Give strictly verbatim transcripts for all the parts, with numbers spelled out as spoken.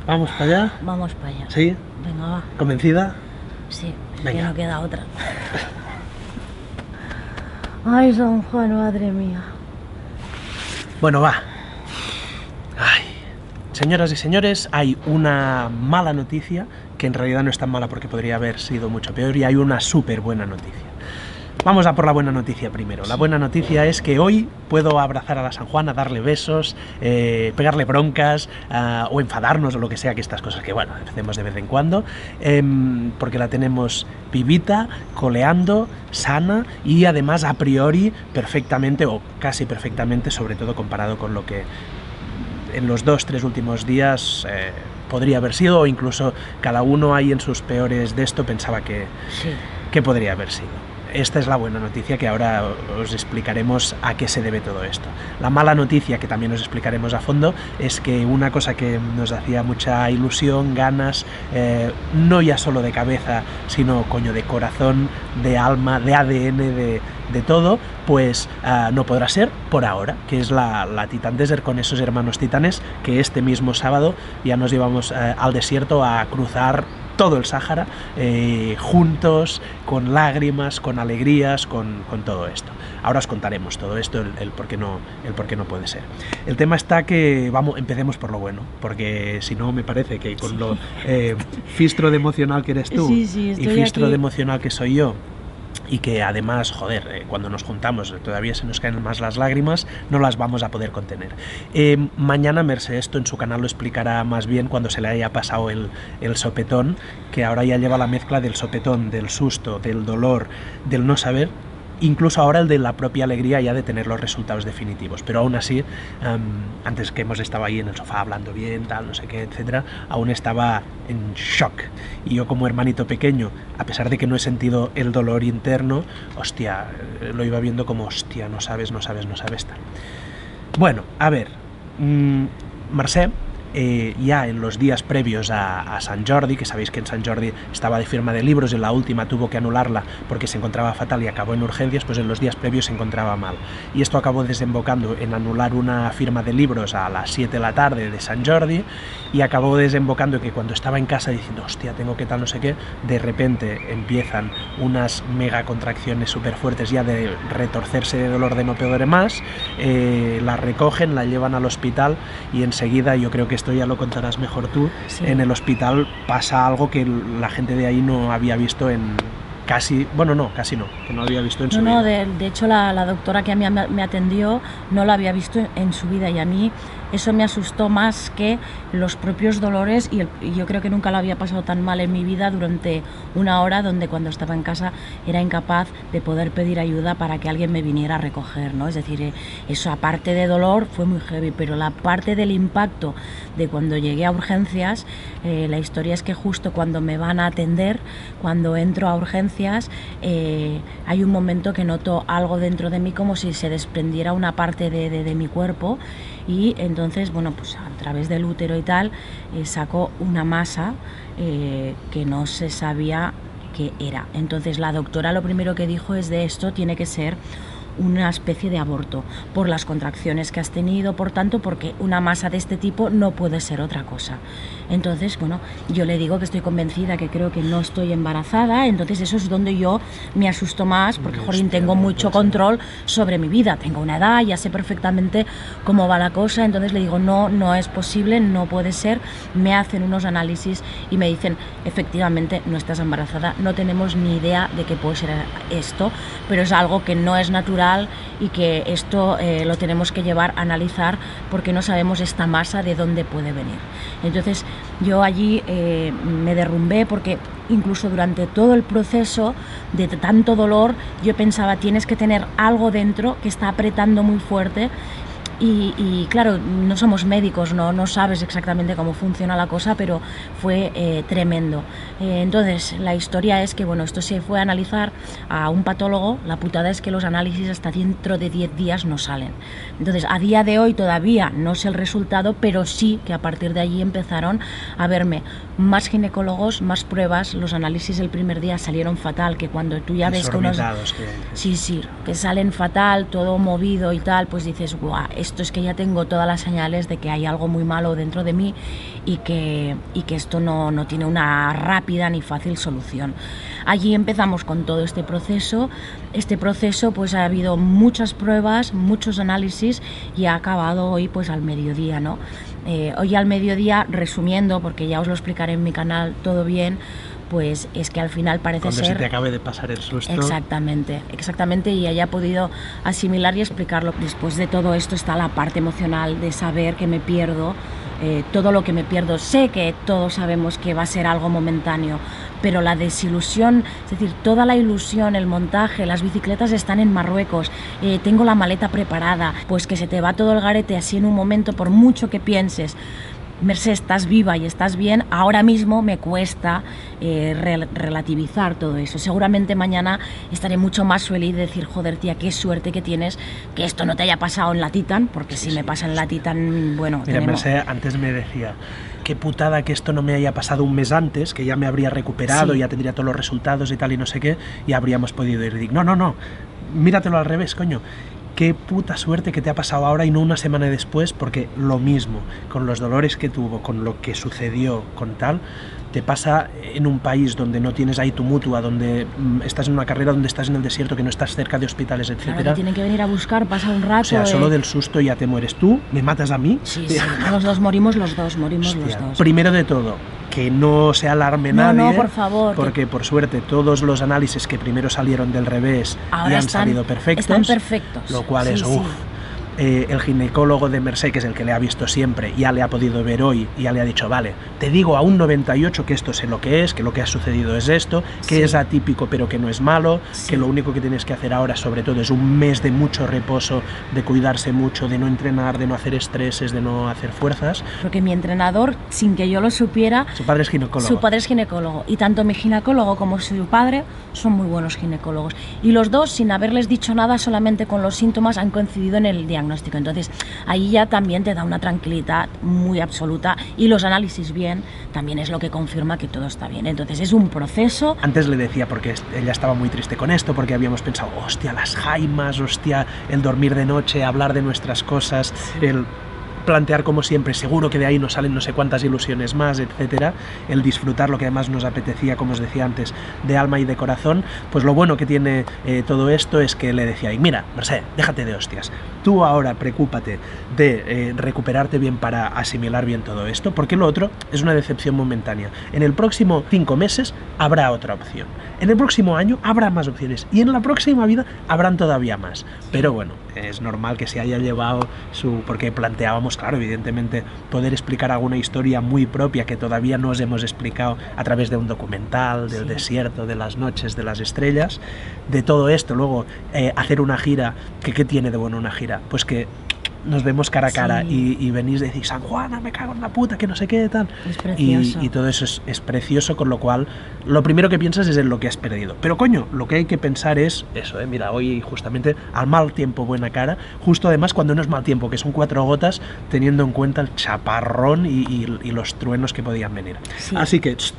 ¿Vamos para allá? Vamos para allá. ¿Sí? Venga, va. ¿Convencida? Sí, es Venga. que no queda otra. Ay, San Juan, madre mía. Bueno, va. Ay. Señoras y señores, hay una mala noticia, que en realidad no es tan mala porque podría haber sido mucho peor, y hay una súper buena noticia. Vamos a por la buena noticia primero. La buena noticia es que hoy puedo abrazar a la San Juan, a darle besos, eh, pegarle broncas, uh, o enfadarnos o lo que sea, que estas cosas que, bueno, hacemos de vez en cuando, eh, porque la tenemos vivita, coleando, sana y además a priori perfectamente o casi perfectamente, sobre todo comparado con lo que en los dos, tres últimos días eh, podría haber sido, o incluso cada uno ahí en sus peores de esto pensaba que, Sí. que podría haber sido. Esta es la buena noticia, que ahora os explicaremos a qué se debe todo esto. La mala noticia, que también os explicaremos a fondo, es que una cosa que nos hacía mucha ilusión, ganas, eh, no ya solo de cabeza, sino coño de corazón, de alma, de A D N, de, de todo, pues uh, no podrá ser por ahora, que es la, la Titan Desert con esos hermanos titanes que este mismo sábado ya nos llevamos uh, al desierto a cruzar todo el Sáhara, eh, juntos, con lágrimas, con alegrías, con, con todo esto. Ahora os contaremos todo esto, el, el, por qué no, el por qué no puede ser. El tema está que, vamos, empecemos por lo bueno, porque si no me parece que con lo eh, fistro de emocional que eres tú Sí, sí, y fistro aquí de emocional que soy yo, y que además, joder, eh, cuando nos juntamos todavía se nos caen más las lágrimas, no las vamos a poder contener. Eh, mañana Merce esto en su canal lo explicará más bien cuando se le haya pasado el, el sopetón, que ahora ya lleva la mezcla del sopetón, del susto, del dolor, del no saber, incluso ahora el de la propia alegría ya de tener los resultados definitivos, pero aún así, um, antes que hemos estado ahí en el sofá hablando bien, tal, no sé qué, etcétera, aún estaba en shock. Y yo como hermanito pequeño, a pesar de que no he sentido el dolor interno, hostia, lo iba viendo como, hostia, no sabes, no sabes, no sabes, tal. Bueno, a ver, mmm, Mercè, Eh, ya en los días previos a, a Sant Jordi, que sabéis que en Sant Jordi estaba de firma de libros, en la última tuvo que anularla porque se encontraba fatal y acabó en urgencias, pues en los días previos se encontraba mal. Y esto acabó desembocando en anular una firma de libros a las siete de la tarde de Sant Jordi, y acabó desembocando que cuando estaba en casa diciendo, hostia, tengo que tal, no sé qué, de repente empiezan unas mega contracciones súper fuertes ya de retorcerse de dolor de no poder más, eh, la recogen, la llevan al hospital y enseguida, yo creo que esto ya lo contarás mejor tú, sí. En el hospital pasa algo que la gente de ahí no había visto en casi, bueno no, casi no, que no había visto en su no, vida. No, de, de hecho la, la doctora que a mí me atendió no lo había visto en, en su vida, y a mí eso me asustó más que los propios dolores, y, el, y yo creo que nunca lo había pasado tan mal en mi vida durante una hora donde cuando estaba en casa era incapaz de poder pedir ayuda para que alguien me viniera a recoger, ¿no? Es decir, eso aparte de dolor fue muy heavy, pero la parte del impacto de cuando llegué a urgencias, eh, la historia es que justo cuando me van a atender, cuando entro a urgencias, eh, hay un momento que noto algo dentro de mí como si se desprendiera una parte de, de, de mi cuerpo, y entonces, bueno, pues a través del útero y tal, eh, sacó una masa eh, que no se sabía qué era. Entonces la doctora lo primero que dijo es, de esto tiene que ser una especie de aborto, por las contracciones que has tenido, por tanto, porque una masa de este tipo no puede ser otra cosa. Entonces, bueno, yo le digo que estoy convencida, que creo que no estoy embarazada, entonces eso es donde yo me asusto más, porque, jolín, tengo mucho control sobre mi vida, tengo una edad, ya sé perfectamente cómo va la cosa, entonces le digo, no, no es posible, no puede ser, me hacen unos análisis y me dicen, efectivamente, no estás embarazada, no tenemos ni idea de qué puede ser esto, pero es algo que no es natural, y que esto eh, lo tenemos que llevar a analizar porque no sabemos esta masa de dónde puede venir. Entonces yo allí eh, me derrumbé, porque incluso durante todo el proceso de tanto dolor yo pensaba, tienes que tener algo dentro que está apretando muy fuerte. Y, y claro, no somos médicos, no, no sabes exactamente cómo funciona la cosa, pero fue eh, tremendo. Eh, entonces, la historia es que, bueno, esto se fue a analizar a un patólogo. La putada es que los análisis hasta dentro de diez días no salen. Entonces, a día de hoy todavía no sé el resultado, pero sí que a partir de allí empezaron a verme más ginecólogos, más pruebas. Los análisis el primer día salieron fatal, que cuando tú ya ves que unos... Que... Sí, sí, que salen fatal, todo movido y tal, pues dices, guau, esto es que ya tengo todas las señales de que hay algo muy malo dentro de mí y que, y que esto no, no tiene una rápida ni fácil solución. Allí empezamos con todo este proceso. Este proceso pues ha habido muchas pruebas, muchos análisis y ha acabado hoy pues al mediodía, ¿no? Eh, hoy al mediodía, resumiendo, porque ya os lo explicaré en mi canal todo bien, pues es que al final parece Cuando ser... se te acabe de pasar el susto. Exactamente, exactamente, y haya podido asimilar y explicarlo. Después de todo esto está la parte emocional de saber que me pierdo, eh, todo lo que me pierdo. Sé que todos sabemos que va a ser algo momentáneo, pero la desilusión, es decir, toda la ilusión, el montaje, las bicicletas están en Marruecos, eh, tengo la maleta preparada, pues que se te va todo el garete así en un momento, por mucho que pienses, Mercè, estás viva y estás bien, ahora mismo me cuesta eh, rel relativizar todo eso. Seguramente mañana estaré mucho más feliz de decir, joder, tía, qué suerte que tienes que esto no te haya pasado en la Titan, porque sí, si sí, me pasa en la Titan, bueno... Mira, tenemos... Mercè antes me decía, qué putada que esto no me haya pasado un mes antes, que ya me habría recuperado, sí. Ya tendría todos los resultados y tal y no sé qué, y habríamos podido ir. No, no, no, míratelo al revés, coño. Qué puta suerte que te ha pasado ahora y no una semana después, porque lo mismo, con los dolores que tuvo, con lo que sucedió, con tal, te pasa en un país donde no tienes ahí tu mutua, donde mm, estás en una carrera, donde estás en el desierto, que no estás cerca de hospitales, etcétera. Claro, que tienen que venir a buscar, pasa un rato... O sea, eh... solo del susto ya te mueres tú, me matas a mí... Sí, sí, los dos morimos los dos, morimos Hostia, los dos. Primero de todo, que no se alarme no, nadie, no, por favor, porque que... por suerte todos los análisis que primero salieron del revés ahora ya han están, salido perfectos, están perfectos, lo cual sí, es sí. uff. Eh, el ginecólogo de Mercè, que es el que le ha visto siempre, ya le ha podido ver hoy y ya le ha dicho, vale, te digo a un noventa y ocho que esto sé lo que es, que lo que ha sucedido es esto, que sí. Es atípico pero que no es malo, sí. Que lo único que tienes que hacer ahora sobre todo es un mes de mucho reposo, de cuidarse mucho, de no entrenar, de no hacer estreses, de no hacer fuerzas. Porque mi entrenador, sin que yo lo supiera, su padre es ginecólogo. Su padre es ginecólogo y tanto mi ginecólogo como su padre son muy buenos ginecólogos y los dos, sin haberles dicho nada, solamente con los síntomas han coincidido en el diagnóstico. Entonces ahí ya también te da una tranquilidad muy absoluta y los análisis bien también es lo que confirma que todo está bien. Entonces es un proceso. Antes le decía, porque ella estaba muy triste con esto, porque habíamos pensado, hostia, las jaimas, hostia, el dormir de noche, hablar de nuestras cosas, sí. El plantear como siempre, seguro que de ahí nos salen no sé cuántas ilusiones más, etcétera, el disfrutar lo que además nos apetecía, como os decía antes, de alma y de corazón. Pues lo bueno que tiene eh, todo esto es que le decía, y mira, Mercè, déjate de hostias, tú ahora preocúpate de eh, recuperarte bien para asimilar bien todo esto, porque lo otro es una decepción momentánea. En el próximo cinco meses habrá otra opción, en el próximo año habrá más opciones y en la próxima vida habrán todavía más, pero bueno, es normal que se haya llevado su... porque planteábamos, claro, evidentemente, poder explicar alguna historia muy propia que todavía no os hemos explicado a través de un documental, del sí. desierto, de las noches, de las estrellas, de todo esto. Luego, eh, hacer una gira, que ¿qué tiene de bueno una gira? Pues que nos vemos cara a cara sí. y, y venís y decís, San Juana, me cago en la puta, que no sé qué, tal. Es precioso. Y, y todo eso es, es precioso, con lo cual, lo primero que piensas es en lo que has perdido. Pero coño, lo que hay que pensar es eso, eh, mira, hoy justamente al mal tiempo buena cara, justo además cuando no es mal tiempo, que son cuatro gotas, teniendo en cuenta el chaparrón y, y, y los truenos que podían venir. Sí. Así que... Tss,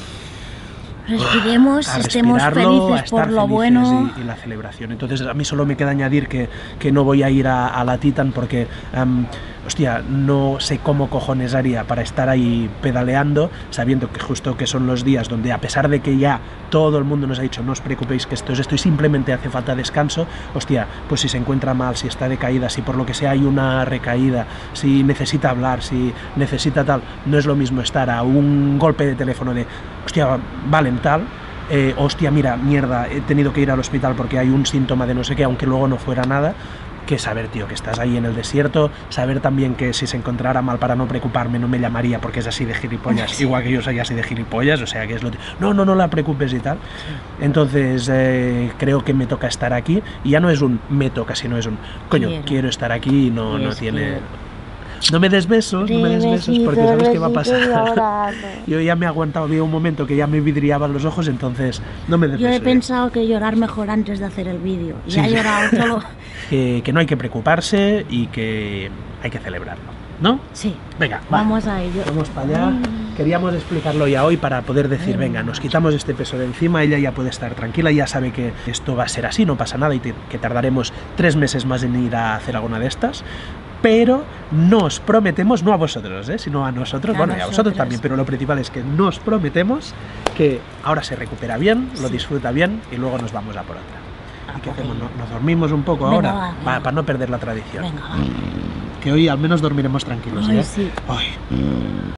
respiremos, a estemos felices por lo bueno y, y la celebración. Entonces a mí solo me queda añadir que, que no voy a ir a, a la Titan porque um, hostia, no sé cómo cojones haría para estar ahí pedaleando, sabiendo que justo que son los días donde, a pesar de que ya todo el mundo nos ha dicho no os preocupéis que esto es esto y simplemente hace falta descanso, hostia, pues si se encuentra mal, si está decaída, si por lo que sea hay una recaída, si necesita hablar, si necesita tal, no es lo mismo estar a un golpe de teléfono de hostia, valen tal, eh, hostia, mira, mierda, he tenido que ir al hospital porque hay un síntoma de no sé qué, aunque luego no fuera nada, que saber, tío, que estás ahí en el desierto, saber también que si se encontrara mal, para no preocuparme, no me llamaría porque es así de gilipollas, sí. Igual que yo soy así de gilipollas, o sea, que es lo... No, no, no la preocupes y tal. Sí. Entonces, eh, creo que me toca estar aquí, y ya no es un me toca, sino es un, coño, quiero, quiero estar aquí y no, no tiene... Que... No me des besos, no me des besos, porque sabes qué va a pasar. Yo ya me he aguantado, había un momento que ya me vidriaban los ojos, entonces no me des Yo besos. Yo he pensado que llorar mejor antes de hacer el vídeo, y sí. he llorado todo. que, que no hay que preocuparse y que hay que celebrarlo, ¿no? Sí. Venga, vamos va. a ello. Vamos para allá. Mm. Queríamos explicarlo ya hoy para poder decir, mm. venga, nos quitamos este peso de encima, ella ya puede estar tranquila, ya sabe que esto va a ser así, no pasa nada y te, que tardaremos tres meses más en ir a hacer alguna de estas. pero nos prometemos, no a vosotros, ¿eh? sino a nosotros, A bueno, y a vosotros nosotros. también, pero lo principal es que nos prometemos que ahora se recupera bien, lo Sí. disfruta bien y luego nos vamos a por otra. Ah, ¿Y qué ok. hacemos? ¿No- ¿Nos dormimos un poco Venga, ahora? va, Pa- venga. para no perder la tradición. Venga, va. Que hoy al menos dormiremos tranquilos. Ay, ¿eh? sí. Ay.